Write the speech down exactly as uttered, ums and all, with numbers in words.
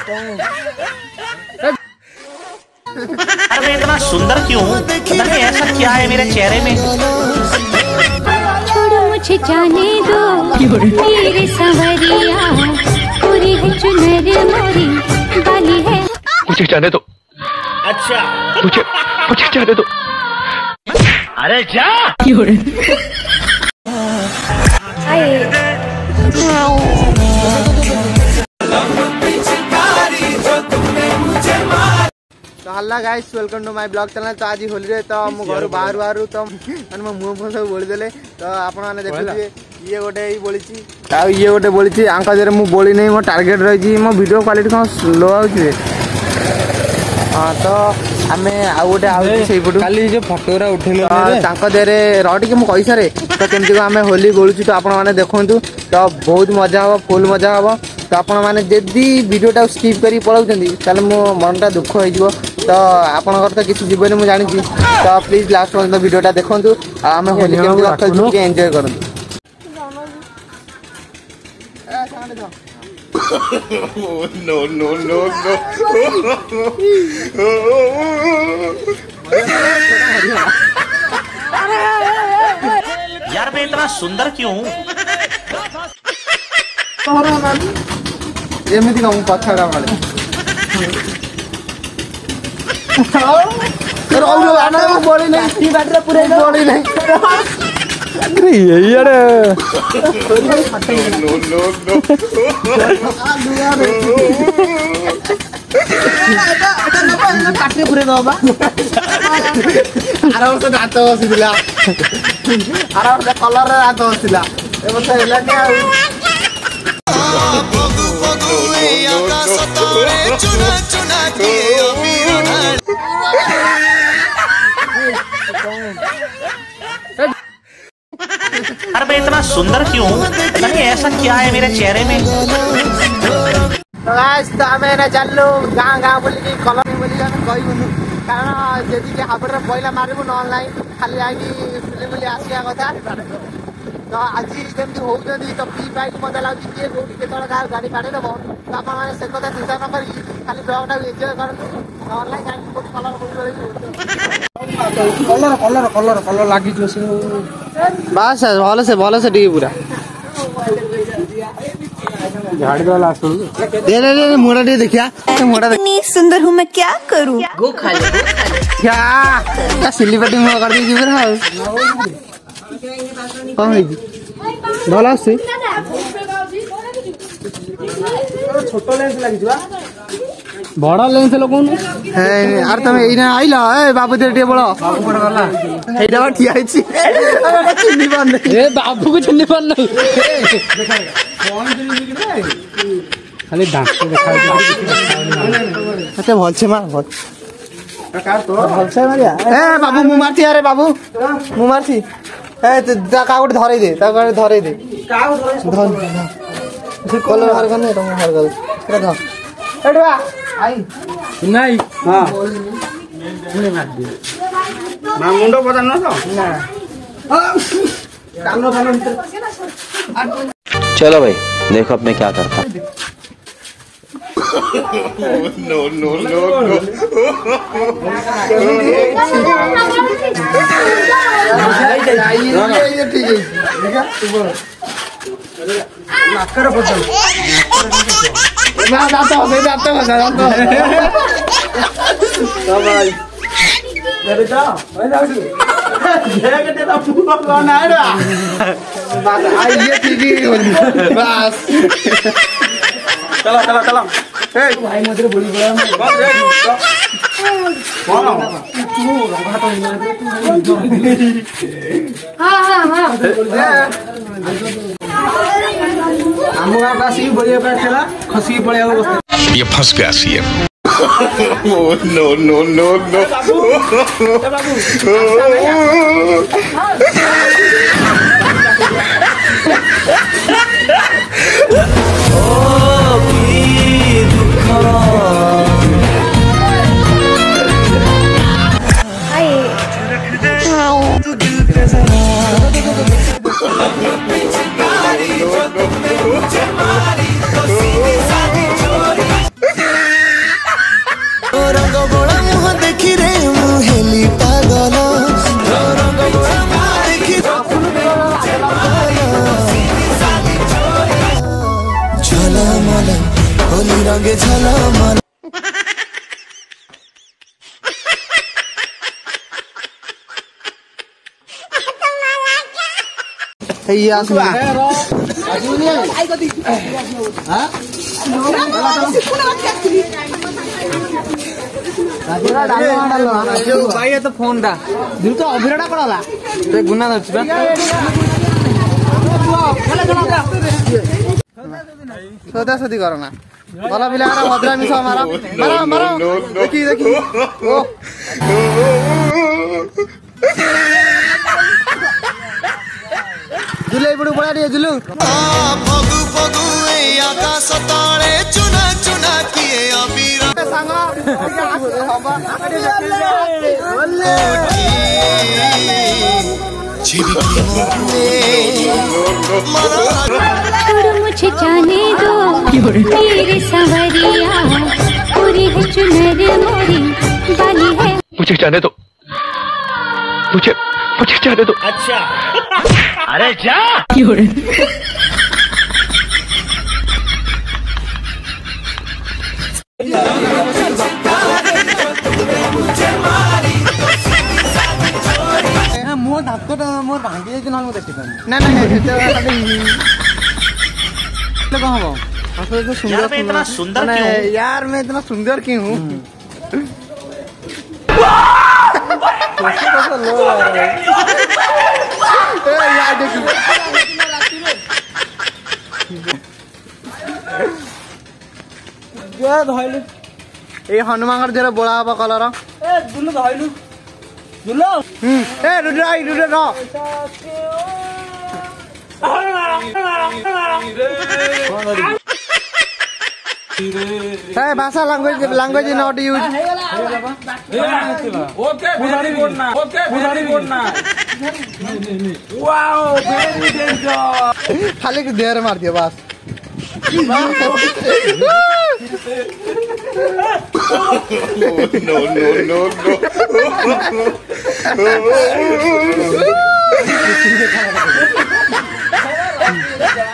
अरे मैं इतना सुंदर क्यों हूँ? पता नहीं ऐसा क्या है मेरे चेहरे में। छोड़ो मुझे जाने दो मेरे सवरिया, पूरी है चुनर मोरी बाली है। मुझे जाने दो। अच्छा मुझे मुझे जाने दो। अरे जा। तो hello guys, welcome to my blog channel. तो आज होली रे तो मु घर बाहर बाहर तो माने मो मुंह फो सब बोली देले। तो आपण माने देखुथिबे ये गोटे ही बोलीची आ ये गोटे बोलीची आंका देरे मु बोली नै, मो टारगेट रही छी। मो वीडियो क्वालिटी को स्लो आउची। हां तो हमें आ गोटे आउची सेही पटु खाली जे फोटोरा उठेलो रे तांका देरे रटी के मु कहि सारे। तो केमति को हमें होली बोलुची तो आपण माने देखंतु। तो बहुत मजा हबो, फुल मजा हबो। तो आपण माने जदी वीडियोटा स्किप करी पळौचंदी ताले मो मनटा दुख होई जिवो। तो आपनकर तो किसी जीवन में जानी। तो प्लीज लास्ट पर्यंत वीडियोटा देखंतु। आमे होली केमति रखल के एन्जॉय करंतु। नो नो नो नो यार मैं इतना सुंदर क्यों हूँ? एमिति कहूं कथाटा माले बोली नहीं पूरे बोली नहीं। अरे यही अरे नो नो नो काटे पूरे दबा आरा वर्ष दांत बसिला आरा वर्ष कलर रे दांत बसिला ए वर्ष हेला के आ पगु पगु ए आकाश तारे चुना चुना के अमीर ढाल। अरे मैं इतना सुंदर क्यों हूँ? पता नहीं ऐसा क्या है मेरे चेहरे में। तो गाइस तो हमें ना चललो गां गां बोली की कलर बोली हम कहबनु, कारण जदी के हाबरे पहिला मारबु न ऑनलाइन खाली आगी फिल्म बोली आसिया कथा। तो आज केमति होउजदी तो पी बाइक मजा लागि के कोठी के तळ गाड़ी काढे दबो। तो आपण माने से कथा चिंता न करी खाली ब्लॉगटा एन्जॉय करनु। ऑनलाइन जाई कोठी कलर बोली कलर कलर कलर कलर लागि जो से बस भलो से भलो से डी पूरा झाड़ी वाला सुन दे दे दे मोड़ा दे देखिया मोड़ा दे। इतनी सुंदर हूँ मैं क्या करूँ? गो खा ले क्या क्या सिल्ली पट्टी में कर दी जुगर हां कौन है जी भला से छोटो लेंस लागि जुआ बड़ा लेंस लोगन है यार। तुम एइना आइला ए बाबू दे टे बड़ा बाबू बड़ा वाला एइडा ठिया आइछि चिन्नी पान ए बाबू को चिन्नी पान न कौन चिन्नी निकले खाली दांत देखा अच्छा भल छे मार भल कार तो भल छे मारिया ए बाबू मु मारती अरे बाबू मु मारती ए ता का गोटे धरै दे ता गोटे धरै दे का धर धर कलर हर गने तुम हर गल रे धर एडवा आई नहीं हां मुने मार दे ना मुंडो पता न तो ना कानो कानो भीतर। चलो भाई देखो अब मैं क्या करता हूं। नो नो नो नो ये ठीक है ठीक है नाकर पचल ना जाता हो जाता हो जाता हो तो भाई अरे जा भाई जा ये के तेरा पूरा कौन है रे बस आई ये ठीक ही होली बस चलो चलो चलो ए भाई मधुर बोली बोला बस रे कौन तू रंगा तो हां हां हां हमो पास ही बोलिया पे चला खसी पड़े आगो ये फंस गया CM. No no no no रंगे झलमल हैया सुआ भाई ये तो फोन टा दिल तो अभिराटा पड़ाला तो गुना धरछि बा सदा सदी करो ना भला पिला भद्रा मिसा मारा मारा मारा देखी देखी ओ जुलै बडु बडा दिए जुलु फगु फगु ए आकाश तळे चुना चुना किए अबीर संग छिबकी मोरे छोड़ मुझे जाने दो मेरे सवरिया पूरी है चुनर मोरी बाली है मुझे जाने दो मुझे मुझे जाने दो अच्छा अरे जा मोर धाको तो मोर भांगी जाई न देखि ना ना लगा हो असो तो सुंदर यार मैं इतना सुंदर मैं क्यों? यार मैं इतना सुंदर क्यों हूं ए यार देखी गया धइलु ए हनुमानगर जरा बोला बा कलर ए दुनु धइलु दुलो हम ए रुद्र आई रुद्र रा Hey, भाषा language language is not used. Okay, very good na. Okay, very good na. Wow, very dangerous. खाली की देर मार दिया बस. no no no no